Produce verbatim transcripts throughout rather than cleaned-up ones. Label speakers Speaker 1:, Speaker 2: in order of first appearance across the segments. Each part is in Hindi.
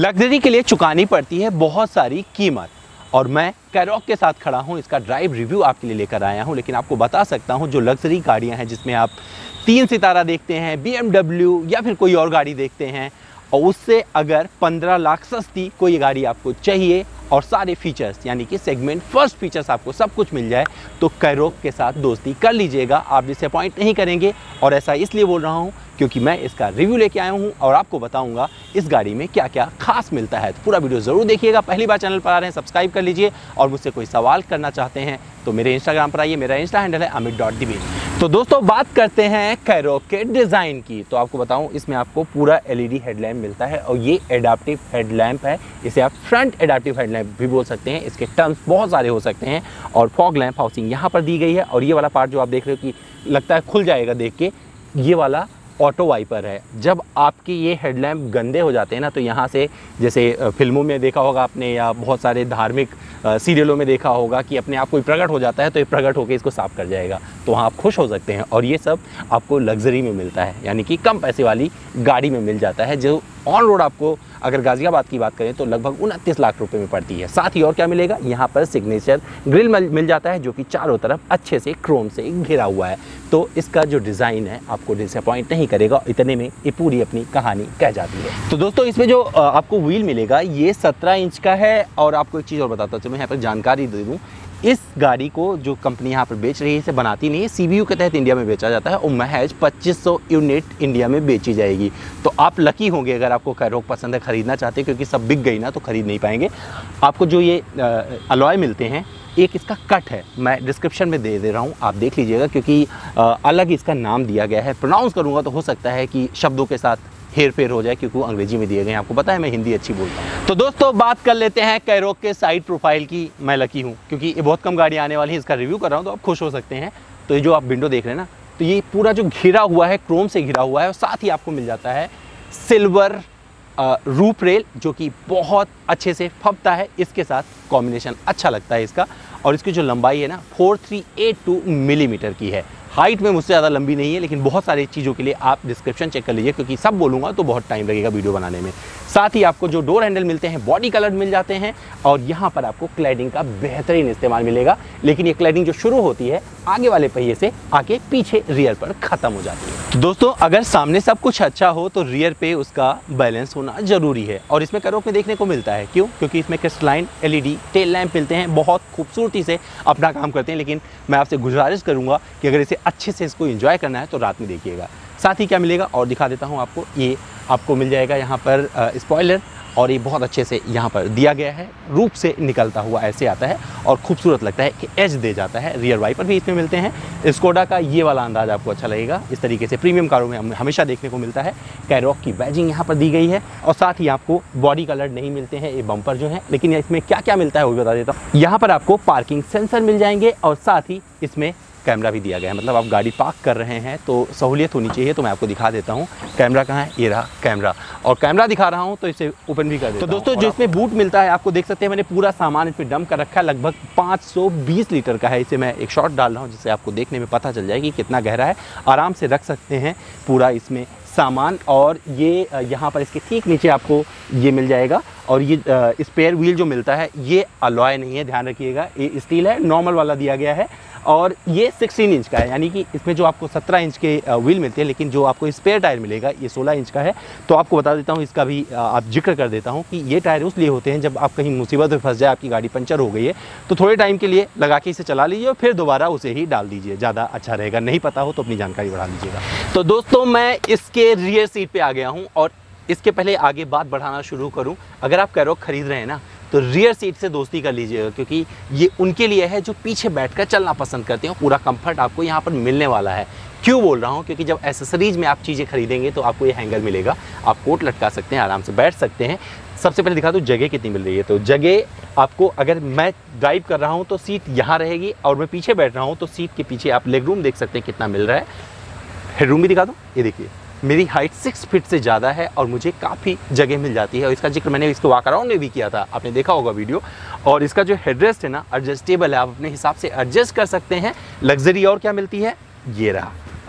Speaker 1: लग्जरी के लिए चुकानी पड़ती है बहुत सारी कीमत, और मैं कैरोक के साथ खड़ा हूं, इसका ड्राइव रिव्यू आपके लिए लेकर आया हूं। लेकिन आपको बता सकता हूं, जो लग्जरी गाड़ियां हैं जिसमें आप तीन सितारा देखते हैं, बी एम डब्ल्यू या फिर कोई और गाड़ी देखते हैं, और उससे अगर पंद्रह लाख सस्ती कोई गाड़ी आपको चाहिए और सारे फीचर्स यानी कि सेगमेंट फर्स्ट फीचर्स आपको सब कुछ मिल जाए, तो कैरोक के साथ दोस्ती कर लीजिएगा, आप डिसअपॉइंट नहीं करेंगे। और ऐसा इसलिए बोल रहा हूँ क्योंकि मैं इसका रिव्यू लेके आया हूँ और आपको बताऊंगा इस गाड़ी में क्या क्या खास मिलता है। तो पूरा वीडियो ज़रूर देखिएगा। पहली बार चैनल पर आ रहे हैं सब्सक्राइब कर लीजिए, और मुझसे कोई सवाल करना चाहते हैं तो मेरे इंस्टाग्राम पर आइए, मेरा इंस्टा हैंडल है अमित डॉट डी बी। तो दोस्तों बात करते हैं कैरोक के डिज़ाइन की। तो आपको बताऊं, इसमें आपको पूरा एल ई डी हेडलैम्प मिलता है, और ये एडाप्टिव हेडलैम्प है। इसे आप फ्रंट एडाप्टिव हेडलैम्प भी बोल सकते हैं, इसके टर्म्स बहुत सारे हो सकते हैं। और फॉग लैंप हाउसिंग यहाँ पर दी गई है, और ये वाला पार्ट जो आप देख रहे हो कि लगता है खुल जाएगा देख के, ये वाला ऑटो वाइपर है। जब आपके ये हेडलैम्प गंदे हो जाते हैं ना, तो यहाँ से, जैसे फिल्मों में देखा होगा आपने या बहुत सारे धार्मिक सीरियलों में देखा होगा कि अपने आप कोई प्रकट हो जाता है तो ये प्रकट होकर इसको साफ़ कर जाएगा, तो वहाँ आप खुश हो सकते हैं। और ये सब आपको लग्जरी में मिलता है, यानी कि कम पैसे वाली गाड़ी में मिल जाता है, जो ऑन रोड आपको अगर गाज़ियाबाद की बात करें तो लगभग उनतीस लाख रुपए में पड़ती है। साथ ही और क्या मिलेगा, यहाँ पर सिग्नेचर ग्रिल मिल जाता है, जो कि चारों तरफ अच्छे से क्रोम से घिरा हुआ है। तो इसका जो डिज़ाइन है आपको डिसअपॉइंट नहीं करेगा, इतने में ये पूरी अपनी कहानी कह जाती है। तो दोस्तों इसमें जो आपको व्हील मिलेगा ये सत्रह इंच का है। और आपको एक चीज़ और बताता हूँ, मैं यहाँ पर जानकारी दे दूँ, इस गाड़ी को जो कंपनी यहाँ पर बेच रही है इसे बनाती नहीं है, सी बी यू के तहत इंडिया में बेचा जाता है, और महज पच्चीस सौ यूनिट इंडिया में बेची जाएगी। तो आप लकी होंगे अगर आपको कैरोक पसंद है, ख़रीदना चाहते हैं, क्योंकि सब बिक गई ना तो ख़रीद नहीं पाएंगे। आपको जो ये अलॉय मिलते हैं, एक इसका कट है, मैं डिस्क्रिप्शन में दे दे रहा हूँ, आप देख लीजिएगा, क्योंकि अलग इसका नाम दिया गया है। प्रोनाउंस करूँगा तो हो सकता है कि शब्दों के साथ हेर फेर हो जाए, क्योंकि वो अंग्रेजी में दिए गए हैं। आपको पता है मैं हिंदी अच्छी बोलता हूँ। तो दोस्तों बात कर लेते हैं कैरोक के साइड प्रोफाइल की। मैं लकी हूँ क्योंकि ये बहुत कम गाड़ी आने वाली है, इसका रिव्यू कर रहा हूँ, तो आप खुश हो सकते हैं। तो ये जो आप विंडो देख रहे हैं ना, तो ये पूरा जो घिरा हुआ है क्रोम से घिरा हुआ है, और साथ ही आपको मिल जाता है सिल्वर रूफ रेल, जो कि बहुत अच्छे से फबता है, इसके साथ कॉम्बिनेशन अच्छा लगता है इसका। और इसकी जो लंबाई है ना four three eight two millimetre की है। हाइट में मुझसे ज़्यादा लंबी नहीं है, लेकिन बहुत सारी चीज़ों के लिए आप डिस्क्रिप्शन चेक कर लीजिए, क्योंकि सब बोलूँगा तो बहुत टाइम लगेगा वीडियो बनाने में। साथ ही आपको जो डोर हैंडल मिलते हैं बॉडी कलर मिल जाते हैं, और यहाँ पर आपको क्लैडिंग का बेहतरीन इस्तेमाल मिलेगा। लेकिन ये क्लैडिंग जो शुरू होती है आगे वाले पहिए से आके पीछे रियर पर ख़त्म हो जाती है। तो दोस्तों अगर सामने सब कुछ अच्छा हो तो रियर पे उसका बैलेंस होना ज़रूरी है, और इसमें कैरोक में देखने को मिलता है। क्यों? क्योंकि इसमें crystalline L E D tail lamp मिलते हैं, बहुत खूबसूरती से अपना काम करते हैं। लेकिन मैं आपसे गुजारिश करूँगा कि अगर इसे अच्छे से इसको एंजॉय करना है तो रात में देखिएगा। साथ ही क्या मिलेगा और दिखा देता हूँ आपको, ये आपको मिल जाएगा यहाँ पर स्पॉइलर, और ये बहुत अच्छे से यहाँ पर दिया गया है, रूप से निकलता हुआ ऐसे आता है और खूबसूरत लगता है कि एज दे जाता है। रियर वाइपर भी इसमें मिलते हैं। स्कोडा का ये वाला अंदाज आपको अच्छा लगेगा, इस तरीके से प्रीमियम कारों में हमेशा देखने को मिलता है। कैरोक की बैजिंग यहाँ पर दी गई है, और साथ ही आपको बॉडी कलर नहीं मिलते हैं ये बम्पर जो है। लेकिन इसमें क्या क्या मिलता है वो भी बता देता हूँ। यहाँ पर आपको पार्किंग सेंसर मिल जाएंगे, और साथ ही इसमें कैमरा भी दिया गया है। मतलब आप गाड़ी पार्क कर रहे हैं तो सहूलियत होनी चाहिए, तो मैं आपको दिखा देता हूँ कैमरा कहाँ है। ये रहा कैमरा, और कैमरा दिखा रहा हूँ तो इसे ओपन भी कर देता हूँ। तो दोस्तों जो इसमें बूट मिलता है आपको देख सकते हैं, मैंने पूरा सामान इसमें डंप कर रखा है, लगभग पाँच सौ बीस लीटर का है। इसे मैं एक शॉट डाल रहा हूँ जिससे आपको देखने में पता चल जाएगी कितना गहरा है। आराम से रख सकते हैं पूरा इसमें सामान। और ये यहाँ पर इसके ठीक नीचे आपको ये मिल जाएगा, और ये स्पेयर व्हील जो मिलता है ये अलॉय नहीं है, ध्यान रखिएगा, ये स्टील है, नॉर्मल वाला दिया गया है। और ये सोलह इंच का है, यानी कि इसमें जो आपको सत्रह इंच के व्हील मिलते हैं, लेकिन जो आपको स्पेयर टायर मिलेगा ये सोलह इंच का है। तो आपको बता देता हूँ, इसका भी आप जिक्र कर देता हूँ कि ये टायर उसलिए होते हैं जब आप कहीं मुसीबत में फंस जाए, आपकी गाड़ी पंचर हो गई है, तो थोड़े टाइम के लिए लगा के इसे चला लीजिए और फिर दोबारा उसे ही डाल दीजिए, ज़्यादा अच्छा रहेगा। नहीं पता हो तो अपनी जानकारी बढ़ा लीजिएगा। तो दोस्तों मैं इसके रियर सीट पर आ गया हूँ, और इसके पहले आगे बात बढ़ाना शुरू करूँ, अगर आप कैरोक खरीद रहे हैं ना तो रियर सीट से दोस्ती कर लीजिएगा, क्योंकि ये उनके लिए है जो पीछे बैठकर चलना पसंद करते हैं। पूरा कंफर्ट आपको यहाँ पर मिलने वाला है। क्यों बोल रहा हूँ? क्योंकि जब एसेसरीज में आप चीज़ें खरीदेंगे तो आपको ये हैंगर मिलेगा, आप कोट लटका सकते हैं, आराम से बैठ सकते हैं। सबसे पहले दिखा दूँ जगह कितनी मिल रही है। तो जगह आपको, अगर मैं ड्राइव कर रहा हूँ तो सीट यहाँ रहेगी, और मैं पीछे बैठ रहा हूँ तो सीट के पीछे आप लेग रूम देख सकते हैं कितना मिल रहा है। हेडरूम भी दिखा दूँ, ये देखिए मेरी हाइट सिक्स फीट से ज़्यादा है, और मुझे काफ़ी जगह मिल जाती है। और इसका जिक्र मैंने इसको वॉक अराउंड में भी किया था, आपने देखा होगा वीडियो। और इसका जो हेडरेस्ट है ना एडजस्टेबल है, आप अपने हिसाब से एडजस्ट कर सकते हैं। लग्जरी और क्या मिलती है, ये रहा,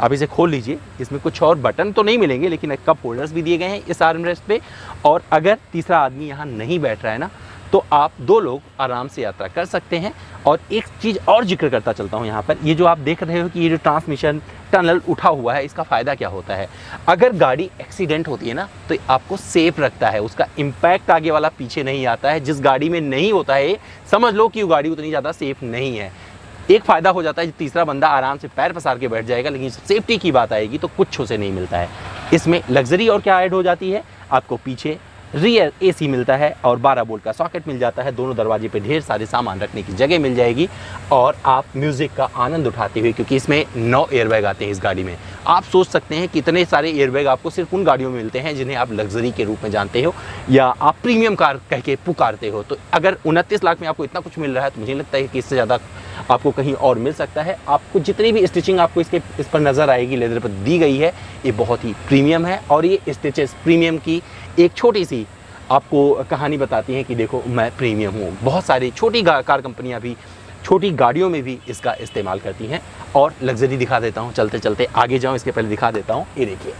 Speaker 1: आप इसे खोल लीजिए। इसमें कुछ और बटन तो नहीं मिलेंगे, लेकिन कप होल्डर्स भी दिए गए हैं इस आर्मरेस्ट पे। और अगर तीसरा आदमी यहाँ नहीं बैठ रहा है ना, तो आप दो लोग आराम से यात्रा कर सकते हैं। और एक चीज़ और जिक्र करता चलता हूँ यहाँ पर, ये जो आप देख रहे हो कि ये जो ट्रांसमिशन टनल उठा हुआ है, इसका फ़ायदा क्या होता है? अगर गाड़ी एक्सीडेंट होती है ना, तो आपको सेफ रखता है, उसका इम्पैक्ट आगे वाला पीछे नहीं आता है। जिस गाड़ी में नहीं होता है, समझ लो कि वो गाड़ी उतनी ज़्यादा सेफ नहीं है। एक फ़ायदा हो जाता है, तीसरा बंदा आराम से पैर पसार के बैठ जाएगा, लेकिन सेफ्टी की बात आएगी तो कुछ उसे नहीं मिलता है। इसमें लग्जरी और क्या ऐड हो जाती है, आपको पीछे रियर एसी मिलता है और बारह वोल्ट का सॉकेट मिल जाता है। दोनों दरवाजे पे ढेर सारे सामान रखने की जगह मिल जाएगी और आप म्यूज़िक का आनंद उठाते हुए, क्योंकि इसमें नौ एयरबैग आते हैं इस गाड़ी में। आप सोच सकते हैं कितने सारे एयरबैग आपको सिर्फ उन गाड़ियों में मिलते हैं जिन्हें आप लग्जरी के रूप में जानते हो या आप प्रीमियम कार कह के पुकारते हो। तो अगर उनतीस लाख में आपको इतना कुछ मिल रहा है, तो मुझे लगता है कि इससे ज़्यादा आपको कहीं और मिल सकता है। आपको जितनी भी स्टिचिंग आपको इसके इस पर नज़र आएगी, लेदर पर दी गई है, ये बहुत ही प्रीमियम है। और ये स्टिचेस प्रीमियम की एक छोटी सी आपको कहानी बताती हैं कि देखो मैं प्रीमियम हूँ। बहुत सारी छोटी कार कंपनियां भी छोटी गाड़ियों में भी इसका इस्तेमाल करती हैं। और लग्जरी दिखा देता हूँ, चलते चलते आगे जाऊँ इसके पहले दिखा देता हूँ। ये देखिए,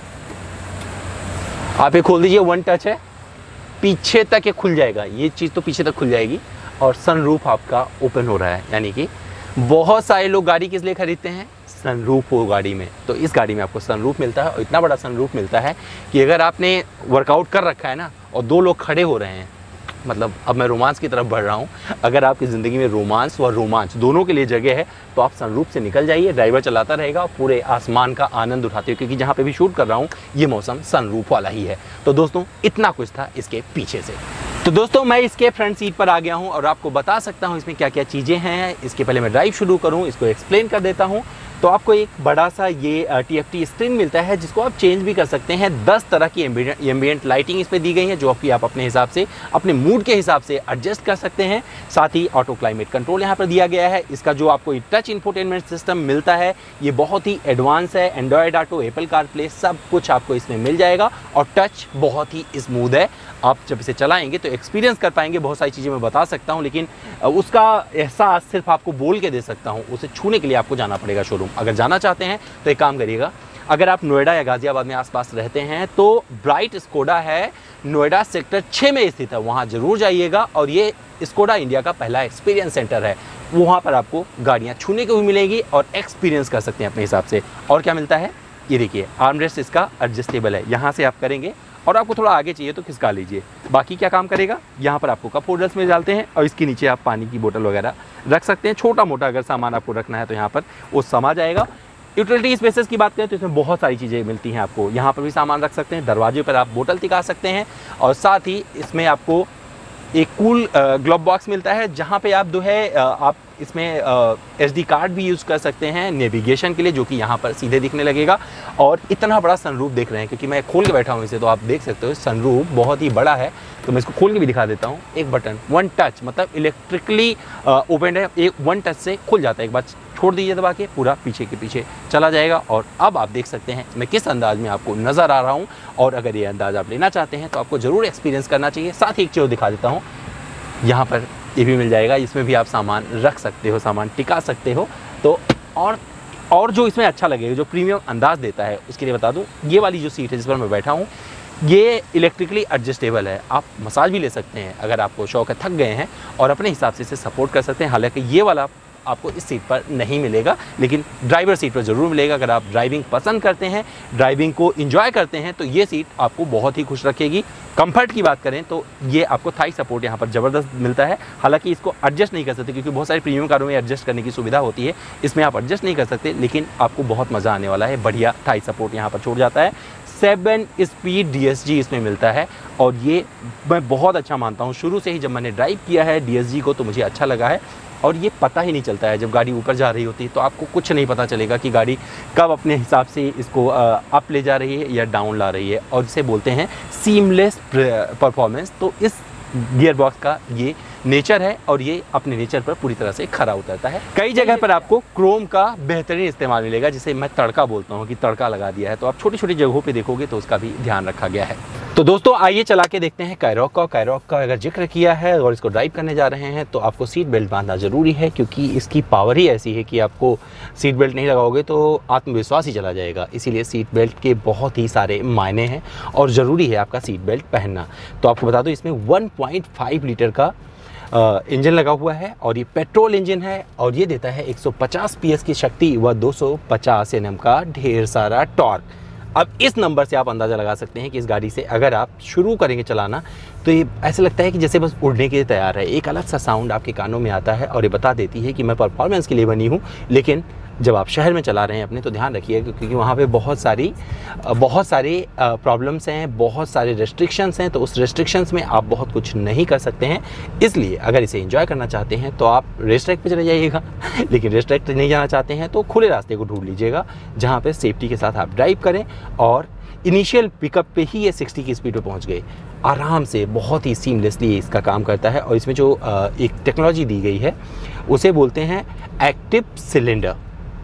Speaker 1: आप ये खोल दीजिए, वन टच है, पीछे तक ये खुल जाएगा। ये चीज़ तो पीछे तक खुल जाएगी और सनरूफ आपका ओपन हो रहा है। यानी कि बहुत सारे लोग गाड़ी किस लिए खरीदते हैं, सनरूफ हो गाड़ी में। तो इस गाड़ी में आपको सनरूफ मिलता है और इतना बड़ा सनरूफ मिलता है कि अगर आपने वर्कआउट कर रखा है ना और दो लोग खड़े हो रहे हैं, मतलब अब मैं रोमांस की तरफ बढ़ रहा हूँ, अगर आपकी ज़िंदगी में रोमांस व रोमांच दोनों के लिए जगह है, तो आप सनरूफ से निकल जाइए, ड्राइवर चलाता रहेगा और पूरे आसमान का आनंद उठाते हुए, क्योंकि जहाँ पे भी शूट कर रहा हूँ ये मौसम सनरूफ वाला ही है। तो दोस्तों, इतना कुछ था इसके पीछे से। तो दोस्तों, मैं इसके फ्रंट सीट पर आ गया हूँ और आपको बता सकता हूँ इसमें क्या क्या चीज़ें हैं। इसके पहले मैं ड्राइव शुरू करूँ, इसको एक्सप्लेन कर देता हूँ। तो आपको एक बड़ा सा ये टी एफ टी स्क्रीन मिलता है, जिसको आप चेंज भी कर सकते हैं। दस तरह की एम्बिएंट लाइटिंग इस पर दी गई है, जो कि आप अपने हिसाब से, अपने मूड के हिसाब से एडजस्ट कर सकते हैं। साथ ही ऑटो क्लाइमेट कंट्रोल यहाँ पर दिया गया है। इसका जो आपको टच इंफोटेनमेंट सिस्टम मिलता है, ये बहुत ही एडवांस है। एंड्रॉयड ऑटो, एप्पल कारप्ले, सब कुछ आपको इसमें मिल जाएगा और टच बहुत ही स्मूथ है। आप जब इसे चलाएंगे तो एक्सपीरियंस कर पाएंगे। बहुत सारी चीज़ें मैं बता सकता हूं, लेकिन उसका एहसास सिर्फ आपको बोल के दे सकता हूं। उसे छूने के लिए आपको जाना पड़ेगा शोरूम। अगर जाना चाहते हैं तो एक काम करिएगा, अगर आप नोएडा या गाजियाबाद में आसपास रहते हैं तो ब्राइट स्कोडा है, नोएडा सेक्टर छः में स्थित है, वहाँ ज़रूर जाइएगा। और ये स्कोडा इंडिया का पहला एक्सपीरियंस सेंटर है। वहाँ पर आपको गाड़ियाँ छूने को भी मिलेंगी और एक्सपीरियंस कर सकते हैं अपने हिसाब से। और क्या मिलता है, ये देखिए, आर्मरेस्ट इसका एडजस्टेबल है। यहाँ से आप करेंगे और आपको थोड़ा आगे चाहिए तो खिसका लीजिए। बाकी क्या काम करेगा, यहाँ पर आपको कप होल्डर्स में डालते हैं और इसके नीचे आप पानी की बोतल वगैरह रख सकते हैं। छोटा मोटा अगर सामान आपको रखना है तो यहाँ पर वो समा जाएगा। यूटिलिटी स्पेसेस की बात करें तो इसमें बहुत सारी चीज़ें मिलती हैं आपको। यहाँ पर भी सामान रख सकते हैं, दरवाजे पर आप बोतल टिका सकते हैं। और साथ ही इसमें आपको एक कूल ग्लोब बॉक्स मिलता है, जहाँ पे आप जो है आप इसमें एसडी कार्ड भी यूज़ कर सकते हैं नेविगेशन के लिए, जो कि यहाँ पर सीधे दिखने लगेगा। और इतना बड़ा सनरूफ देख रहे हैं, क्योंकि मैं खोल के बैठा हूँ इसे, तो आप देख सकते हो सनरूफ बहुत ही बड़ा है। तो मैं इसको खोल के भी दिखा देता हूँ। एक बटन, वन टच, मतलब इलेक्ट्रिकली ओपन है, एक वन टच से खुल जाता है। एक बार छोड़ दीजिए दबा के, पूरा पीछे के पीछे चला जाएगा। और अब आप देख सकते हैं मैं किस अंदाज में आपको नज़र आ रहा हूँ। और अगर ये अंदाज़ आप लेना चाहते हैं तो आपको ज़रूर एक्सपीरियंस करना चाहिए। साथ ही एक चीज़ दिखा देता हूँ, यहाँ पर ये भी मिल जाएगा, इसमें भी आप सामान रख सकते हो, सामान टिका सकते हो। तो और और जो इसमें अच्छा लगेगा, जो प्रीमियम अंदाज़ देता है, उसके लिए बता दूँ, ये वाली जो सीट है जिस पर मैं बैठा हूँ, ये इलेक्ट्रिकली एडजस्टेबल है। आप मसाज भी ले सकते हैं अगर आपको शौक है, थक गए हैं, और अपने हिसाब से इसे सपोर्ट कर सकते हैं। हालांकि ये वाला आपको इस सीट पर नहीं मिलेगा, लेकिन ड्राइवर सीट पर ज़रूर मिलेगा। अगर आप ड्राइविंग पसंद करते हैं, ड्राइविंग को एंजॉय करते हैं, तो ये सीट आपको बहुत ही खुश रखेगी। कंफर्ट की बात करें तो ये आपको थाई सपोर्ट यहाँ पर ज़बरदस्त मिलता है। हालांकि इसको एडजस्ट नहीं कर सकते, क्योंकि बहुत सारी प्रीमियम कारों में एडजस्ट करने की सुविधा होती है, इसमें आप एडजस्ट नहीं कर सकते, लेकिन आपको बहुत मज़ा आने वाला है। बढ़िया थाई सपोर्ट यहाँ पर छोड़ जाता है। Seven speed D S G इसमें मिलता है और ये मैं बहुत अच्छा मानता हूँ। शुरू से ही जब मैंने ड्राइव किया है डी एस जी को तो मुझे अच्छा लगा है। और ये पता ही नहीं चलता है, जब गाड़ी ऊपर जा रही होती है तो आपको कुछ नहीं पता चलेगा कि गाड़ी कब अपने हिसाब से इसको अप ले जा रही है या डाउन ला रही है। और इसे बोलते हैं सीमलेस परफॉर्मेंस। तो इस गियर बॉक्स का ये नेचर है और ये अपने नेचर पर पूरी तरह से खरा उतरता है। कई जगह पर आपको क्रोम का बेहतरीन इस्तेमाल मिलेगा, जिसे मैं तड़का बोलता हूँ कि तड़का लगा दिया है। तो आप छोटी छोटी जगहों पे देखोगे तो उसका भी ध्यान रखा गया है। तो तो दोस्तों आइए चला के देखते हैं कायरॉक का। कायरॉक का अगर जिक्र किया है और इसको ड्राइव करने जा रहे हैं तो आपको सीट बेल्ट बांधना ज़रूरी है, क्योंकि इसकी पावर ही ऐसी है कि आपको सीट बेल्ट नहीं लगाओगे तो आत्मविश्वास ही चला जाएगा। इसीलिए सीट बेल्ट के बहुत ही सारे मायने हैं और ज़रूरी है आपका सीट बेल्ट पहनना। तो आपको बता दूँ इसमें वन पॉइंट फाइव लीटर का इंजन लगा हुआ है और ये पेट्रोल इंजन है और ये देता है एक सौ पचास पी एस की शक्ति व दो सौ पचास एन एम का ढेर सारा टॉर्क। अब इस नंबर से आप अंदाज़ा लगा सकते हैं कि इस गाड़ी से अगर आप शुरू करेंगे चलाना तो ये ऐसा लगता है कि जैसे बस उड़ने के लिए तैयार है। एक अलग सा साउंड आपके कानों में आता है और ये बता देती है कि मैं परफॉर्मेंस के लिए बनी हूँ, लेकिन जब आप शहर में चला रहे हैं अपने तो ध्यान रखिए, क्योंकि वहाँ पे बहुत सारी बहुत सारी प्रॉब्लम्स हैं, बहुत सारे रेस्ट्रिक्शंस हैं। तो उस रेस्ट्रिक्शंस में आप बहुत कुछ नहीं कर सकते हैं। इसलिए अगर इसे एंजॉय करना चाहते हैं तो आप रेस ट्रैक पे चले जाइएगा, लेकिन रेस ट्रैक नहीं जाना चाहते हैं तो खुले रास्ते को ढूंढ लीजिएगा जहाँ पे सेफ्टी के साथ आप ड्राइव करें। और इनिशियल पिकअप पे ही ये साठ की स्पीड पे पहुँच गए आराम से, बहुत ही सीमलेसली इसका काम करता है। और इसमें जो एक टेक्नोलॉजी दी गई है उसे बोलते हैं एक्टिव सिलेंडर,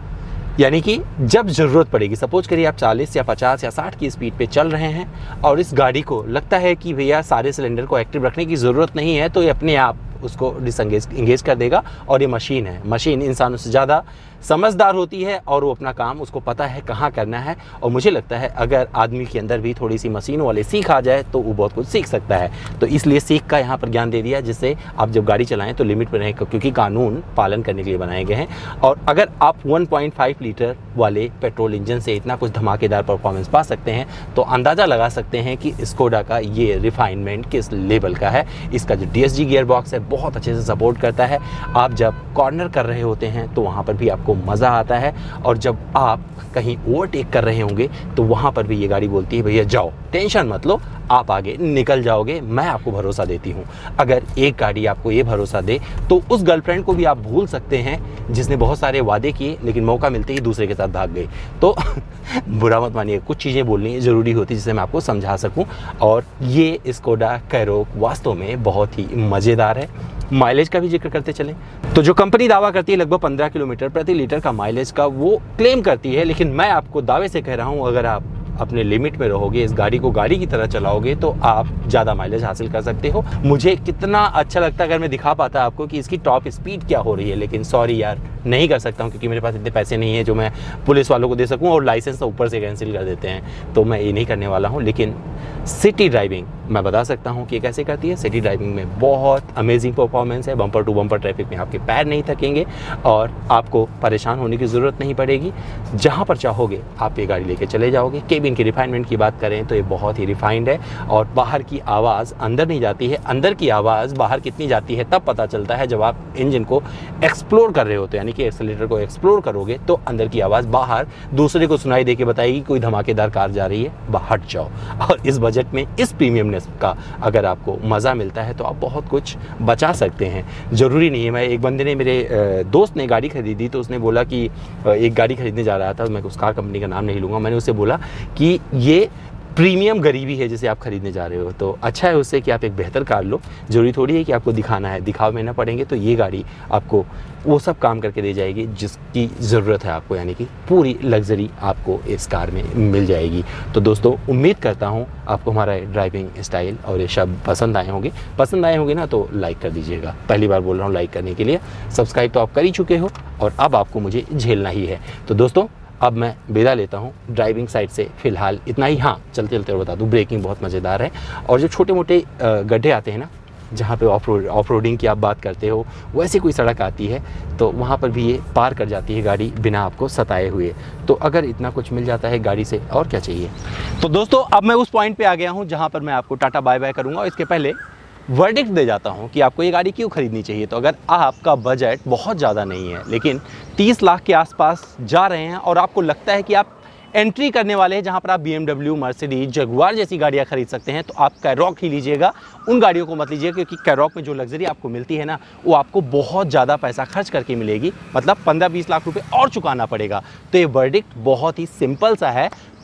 Speaker 1: यानी कि जब ज़रूरत पड़ेगी, सपोज करिए आप चालीस या पचास या साठ की स्पीड पे चल रहे हैं और इस गाड़ी को लगता है कि भैया सारे सिलेंडर को एक्टिव रखने की ज़रूरत नहीं है, तो ये अपने आप उसको डिसंगेज इंगेज कर देगा। और ये मशीन है, मशीन इंसानों से ज़्यादा समझदार होती है और वो अपना काम उसको पता है कहाँ करना है। और मुझे लगता है अगर आदमी के अंदर भी थोड़ी सी मशीन वाले सीख आ जाए तो वो बहुत कुछ सीख सकता है। तो इसलिए सीख का यहाँ पर ज्ञान दे दिया, जिससे आप जब गाड़ी चलाएं तो लिमिट पर रहें, क्योंकि कानून पालन करने के लिए बनाए गए हैं। और अगर आप वन पॉइंट फाइव लीटर वाले पेट्रोल इंजन से इतना कुछ धमाकेदार परफॉर्मेंस पा सकते हैं तो अंदाज़ा लगा सकते हैं कि स्कोडा का ये रिफाइनमेंट किस लेवल का है। इसका जो D S G gear box है बहुत अच्छे से सपोर्ट करता है। आप जब कॉर्नर कर रहे होते हैं तो वहाँ पर भी आपको मज़ा आता है, और जब आप कहीं ओवरटेक कर रहे होंगे तो वहाँ पर भी ये गाड़ी बोलती है भैया जाओ, टेंशन मत लो, आप आगे निकल जाओगे, मैं आपको भरोसा देती हूँ। अगर एक गाड़ी आपको ये भरोसा दे तो उस गर्लफ्रेंड को भी आप भूल सकते हैं जिसने बहुत सारे वादे किए लेकिन मौका मिलते ही दूसरे के साथ भाग गई। तो बुरा मत मानिए, कुछ चीज़ें बोलनी ज़रूरी होती जिससे मैं आपको समझा सकूँ। और ये स्कोडा कायरॉक वास्तव में बहुत ही मज़ेदार है। माइलेज का भी जिक्र करते चलें तो जो कंपनी दावा करती है लगभग पंद्रह किलोमीटर प्रति लीटर का माइलेज का वो क्लेम करती है, लेकिन मैं आपको दावे से कह रहा हूँ अगर आप अपने लिमिट में रहोगे, इस गाड़ी को गाड़ी की तरह चलाओगे तो आप ज़्यादा माइलेज हासिल कर सकते हो। मुझे कितना अच्छा लगता अगर मैं दिखा पाता आपको कि इसकी टॉप स्पीड क्या हो रही है, लेकिन सॉरी यार नहीं कर सकता हूँ, क्योंकि मेरे पास इतने पैसे नहीं है जो मैं पुलिस वालों को दे सकूँ, और लाइसेंस तो ऊपर से कैंसिल कर देते हैं, तो मैं ये नहीं करने वाला हूँ। लेकिन सिटी ड्राइविंग मैं बता सकता हूँ कि ये कैसे करती है। सिटी ड्राइविंग में बहुत अमेजिंग परफॉर्मेंस है। बम्पर टू बम्पर ट्रैफिक में आपके पैर नहीं थकेंगे और आपको परेशान होने की ज़रूरत नहीं पड़ेगी। जहाँ पर चाहोगे आप ये गाड़ी लेके चले जाओगे। केबिन की रिफाइनमेंट की बात करें तो ये बहुत ही रिफाइंड है, और बाहर की आवाज़ अंदर नहीं जाती है, अंदर की आवाज़ बाहर कितनी जाती है तब पता चलता है जब आप इंजन को एक्सप्लोर कर रहे होते हैं, यानी कि एक्सेलेरेटर को एक्सप्लोर करोगे तो अंदर की आवाज़ बाहर दूसरे को सुनाई दे के बताएगी कोई धमाकेदार कार जा रही है, बाहर जाओ। और इस बजट में इस प्रीमियमनेस का अगर आपको मज़ा मिलता है तो आप बहुत कुछ बचा सकते हैं। ज़रूरी नहीं है, मैं एक बंदे ने मेरे दोस्त ने गाड़ी खरीदी तो उसने बोला कि एक गाड़ी खरीदने जा रहा था, मैं उस कार कंपनी का नाम नहीं लूँगा, मैंने उससे बोला कि ये प्रीमियम गरीबी है जिसे आप खरीदने जा रहे हो, तो अच्छा है उससे कि आप एक बेहतर कार लो। जरूरी थोड़ी है कि आपको दिखाना है, दिखाव में ना पड़ेंगे तो ये गाड़ी आपको वो सब काम करके दे जाएगी जिसकी ज़रूरत है आपको, यानी कि पूरी लग्जरी आपको इस कार में मिल जाएगी। तो दोस्तों उम्मीद करता हूँ आपको हमारा ड्राइविंग स्टाइल और ये शब्द पसंद आए होंगे। पसंद आए होंगे ना तो लाइक कर दीजिएगा, पहली बार बोल रहा हूँ लाइक करने के लिए। सब्सक्राइब तो आप कर ही चुके हो और अब आपको मुझे झेलना ही है। तो दोस्तों अब मैं विदा लेता हूँ ड्राइविंग साइड से, फ़िलहाल इतना ही। हाँ चलते चलते और बता दूँ ब्रेकिंग बहुत मज़ेदार है, और जो छोटे मोटे गड्ढे आते हैं ना जहाँ पे ऑफ रोड ऑफ रोडिंग की आप बात करते हो, वैसे कोई सड़क आती है तो वहाँ पर भी ये पार कर जाती है गाड़ी बिना आपको सताए हुए। तो अगर इतना कुछ मिल जाता है गाड़ी से और क्या चाहिए। तो दोस्तों अब मैं उस पॉइंट पे आ गया हूँ जहाँ पर मैं आपको टाटा बाय बाय करूँगा। इसके पहले वर्डिक्ट दे जाता हूँ कि आपको ये गाड़ी क्यों खरीदनी चाहिए। तो अगर आपका बजट बहुत ज़्यादा नहीं है लेकिन तीस लाख के आसपास जा रहे हैं और आपको लगता है कि आप एंट्री करने वाले हैं जहां पर आप B M W, Mercedes, Jaguar जैसी गाड़ियां खरीद सकते हैं, तो आप कायरॉक ही लीजिएगा। उन गाड़ियों को मत लीजिएगा, क्योंकि कायरॉक में जो लग्जरी आपको मिलती है ना वो आपको बहुत ज़्यादा पैसा खर्च करके मिलेगी, मतलब पंद्रह बीस लाख रुपए और चुकाना पड़ेगा। तो ये वर्डिक्ट बहुत ही सिंपल सा है,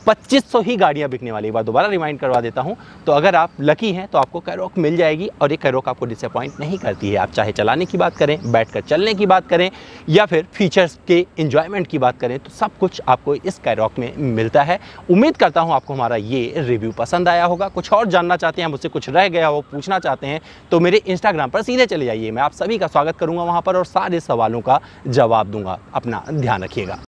Speaker 1: पच्चीस सौ ही गाड़ियां बिकने वाली। एक बार दोबारा रिमाइंड करवा देता हूं, तो अगर आप लकी हैं तो आपको कैरोक मिल जाएगी और ये कैरोक आपको डिसअपॉइंट नहीं करती है। आप चाहे चलाने की बात करें, बैठकर चलने की बात करें या फिर फीचर्स के एंजॉयमेंट की बात करें, तो सब कुछ आपको इस कैरोक में मिलता है। उम्मीद करता हूं आपको हमारा ये रिव्यू पसंद आया होगा। कुछ और जानना चाहते हैं, मुझसे कुछ रह गया हो, पूछना चाहते हैं, तो मेरे इंस्टाग्राम पर सीधे चले जाइए। मैं आप सभी का स्वागत करूंगा वहां पर और सारे सवालों का जवाब दूंगा। अपना ध्यान रखिएगा।